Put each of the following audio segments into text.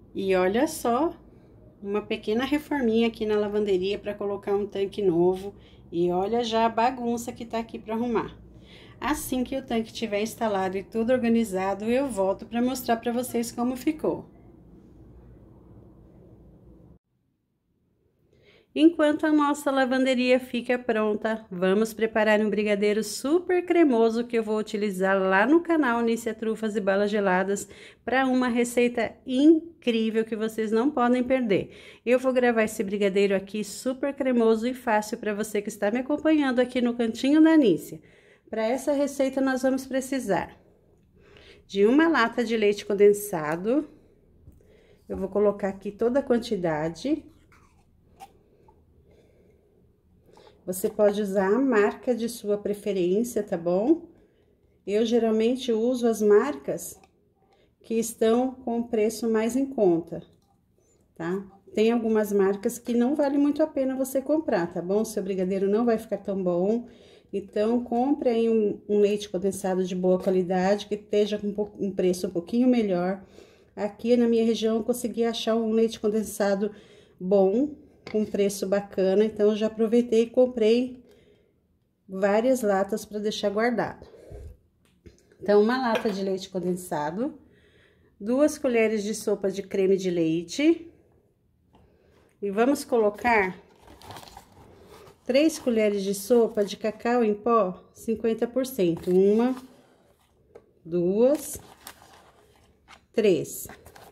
E olha só, uma pequena reforminha aqui na lavanderia para colocar um tanque novo. E olha já a bagunça que tá aqui para arrumar. Assim que o tanque estiver instalado e tudo organizado, eu volto para mostrar para vocês como ficou. Enquanto a nossa lavanderia fica pronta, vamos preparar um brigadeiro super cremoso que eu vou utilizar lá no canal Nícia Trufas e Balas Geladas para uma receita incrível que vocês não podem perder. Eu vou gravar esse brigadeiro aqui super cremoso e fácil para você que está me acompanhando aqui no cantinho da Nícia. Para essa receita nós vamos precisar de uma lata de leite condensado. Eu vou colocar aqui toda a quantidade. Você pode usar a marca de sua preferência, tá bom? Eu geralmente uso as marcas que estão com preço mais em conta, tá? Tem algumas marcas que não vale muito a pena você comprar, tá bom? Seu brigadeiro não vai ficar tão bom. Então, compre aí um leite condensado de boa qualidade, que esteja com um preço um pouquinho melhor. Aqui na minha região, eu consegui achar um leite condensado bom, com preço bacana, então eu já aproveitei e comprei várias latas para deixar guardado. Então, uma lata de leite condensado, 2 colheres de sopa de creme de leite, e vamos colocar 3 colheres de sopa de cacau em pó 50%. 1, 2, 3.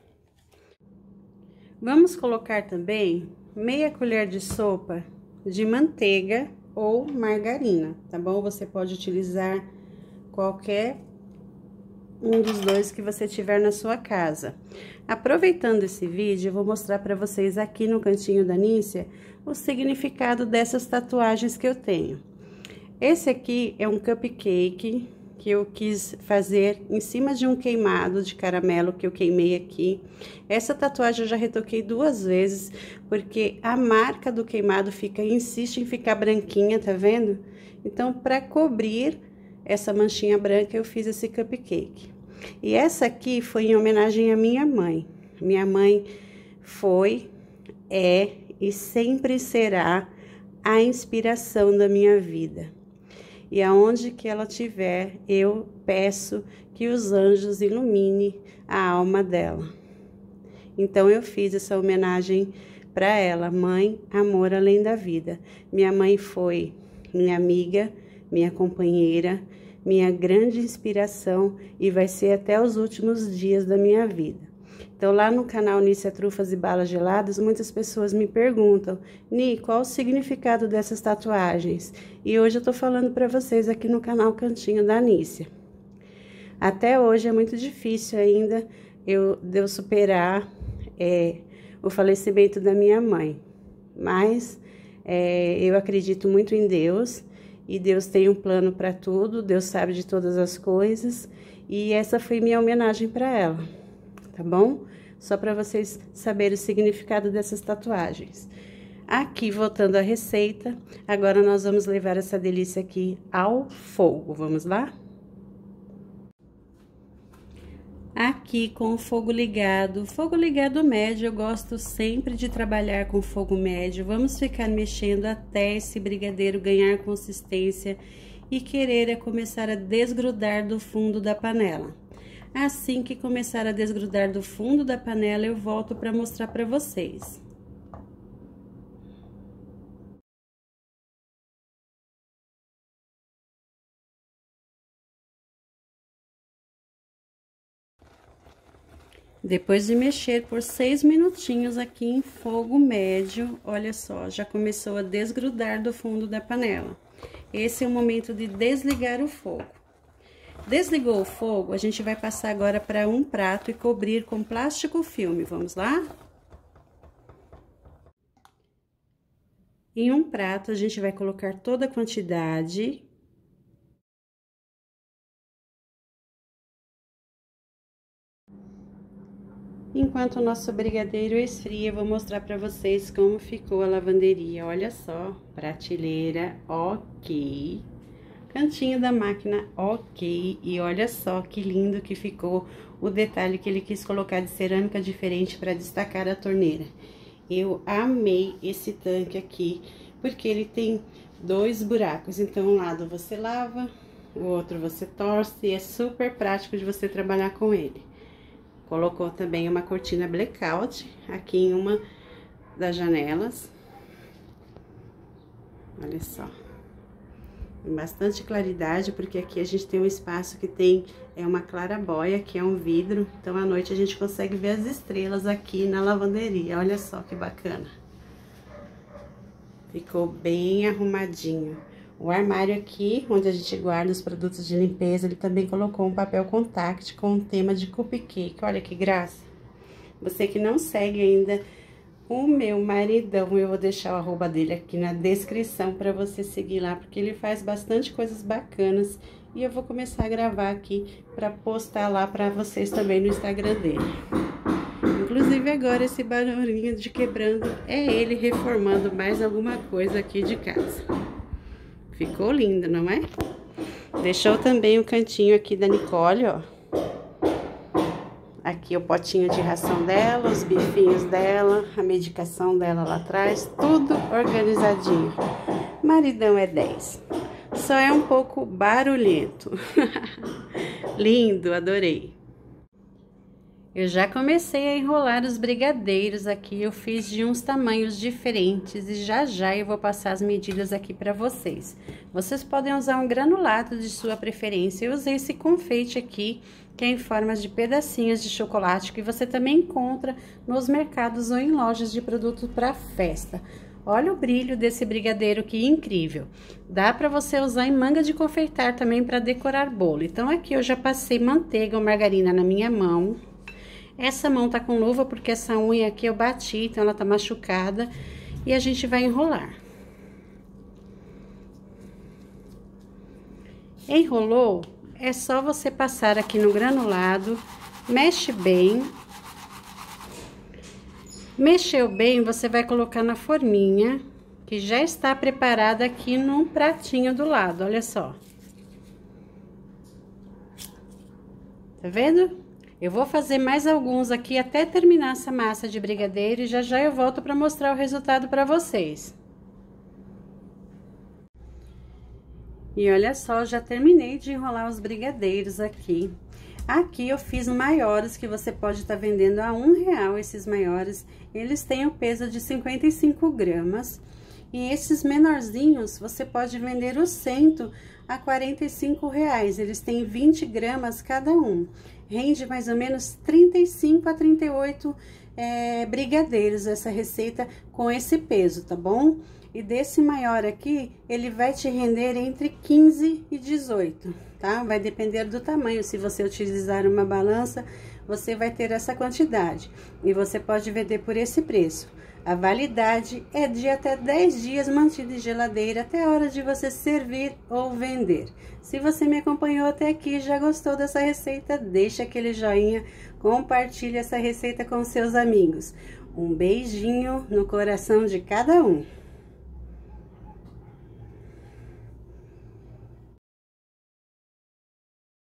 Vamos colocar também meia colher de sopa de manteiga ou margarina, tá bom? Você pode utilizar qualquer um dos dois que você tiver na sua casa. Aproveitando esse vídeo, eu vou mostrar para vocês aqui no cantinho da Nícia o significado dessas tatuagens que eu tenho. Esse aqui é um cupcake que eu quis fazer em cima de um queimado de caramelo que eu queimei aqui. Essa tatuagem eu já retoquei 2 vezes, porque a marca do queimado insiste em ficar branquinha, tá vendo? Então, para cobrir essa manchinha branca, eu fiz esse cupcake. E essa aqui foi em homenagem à minha mãe. Minha mãe foi, é e sempre será a inspiração da minha vida. E aonde que ela estiver, eu peço que os anjos iluminem a alma dela. Então, eu fiz essa homenagem para ela. Mãe, amor além da vida. Minha mãe foi minha amiga, minha companheira, minha grande inspiração e vai ser até os últimos dias da minha vida. Então, lá no canal Nícia Trufas e Balas Geladas, muitas pessoas me perguntam: Ni, qual o significado dessas tatuagens? E hoje eu tô falando para vocês aqui no canal Cantinho da Nícia. Até hoje é muito difícil ainda de eu superar o falecimento da minha mãe. Mas eu acredito muito em Deus e Deus tem um plano para tudo, Deus sabe de todas as coisas e essa foi minha homenagem para ela. Tá bom? Só para vocês saberem o significado dessas tatuagens. Aqui, voltando à receita, agora nós vamos levar essa delícia aqui ao fogo. Vamos lá? Aqui com o fogo ligado médio, eu gosto sempre de trabalhar com fogo médio. Vamos ficar mexendo até esse brigadeiro ganhar consistência e querer começar a desgrudar do fundo da panela. Assim que começar a desgrudar do fundo da panela, eu volto para mostrar para vocês. Depois de mexer por 6 minutinhos aqui em fogo médio, olha só, já começou a desgrudar do fundo da panela. Esse é o momento de desligar o fogo. Desligou o fogo, a gente vai passar agora para um prato e cobrir com plástico filme. Vamos lá? Em um prato, a gente vai colocar toda a quantidade. Enquanto o nosso brigadeiro esfria, eu vou mostrar para vocês como ficou a lavanderia. Olha só, prateleira, ok. cantinho da máquina, ok. E olha só que lindo que ficou o detalhe que ele quis colocar de cerâmica diferente para destacar a torneira. Eu amei esse tanque aqui, porque ele tem 2 buracos. Então, um lado você lava, o outro você torce, e é super prático de você trabalhar com ele. Colocou também uma cortina blackout aqui em uma das janelas. Olha só. Tem bastante claridade, porque aqui a gente tem um espaço que tem uma clarabóia, que é um vidro. Então, à noite a gente consegue ver as estrelas aqui na lavanderia. Olha só que bacana. Ficou bem arrumadinho. O armário aqui, onde a gente guarda os produtos de limpeza, ele também colocou um papel contact com um tema de cupcake. Olha que graça. Você que não segue ainda o meu maridão, eu vou deixar o arroba dele aqui na descrição para você seguir lá, porque ele faz bastante coisas bacanas. E eu vou começar a gravar aqui para postar lá para vocês também no Instagram dele. Inclusive agora esse barulhinho de quebrando é ele reformando mais alguma coisa aqui de casa. Ficou lindo, não é? Deixou também o cantinho aqui da Nicole, ó. Aqui o potinho de ração dela, os bifinhos dela, a medicação dela lá atrás, tudo organizadinho. Maridão é 10. Só é um pouco barulhento. Lindo, adorei. Eu já comecei a enrolar os brigadeiros aqui, eu fiz de uns tamanhos diferentes e já eu vou passar as medidas aqui para vocês. Vocês podem usar um granulado de sua preferência. Eu usei esse confeite aqui, que é em formas de pedacinhos de chocolate, que você também encontra nos mercados ou em lojas de produtos para festa. Olha o brilho desse brigadeiro, que incrível. Dá para você usar em manga de confeitar também para decorar bolo. Então aqui eu já passei manteiga ou margarina na minha mão. Essa mão tá com luva porque essa unha aqui eu bati, então ela tá machucada. E a gente vai enrolar. Enrolou, é só você passar aqui no granulado, mexe bem. Mexeu bem, você vai colocar na forminha, que já está preparada aqui num pratinho do lado, olha só. Tá vendo? Eu vou fazer mais alguns aqui até terminar essa massa de brigadeiro e já eu volto para mostrar o resultado para vocês. E olha só, já terminei de enrolar os brigadeiros aqui. Aqui eu fiz maiores, que você pode estar vendendo a R$1 esses maiores. Eles têm o peso de 55 gramas. E esses menorzinhos, você pode vender o cento a R$45. Eles têm 20 gramas cada um. Rende mais ou menos 35 a 38 brigadeiros essa receita com esse peso, tá bom? E desse maior aqui, ele vai te render entre 15 e 18, tá? Vai depender do tamanho. Se você utilizar uma balança, você vai ter essa quantidade. E você pode vender por esse preço. A validade é de até 10 dias mantido em geladeira até a hora de você servir ou vender. Se você me acompanhou até aqui e já gostou dessa receita, deixa aquele joinha, compartilhe essa receita com seus amigos. Um beijinho no coração de cada um.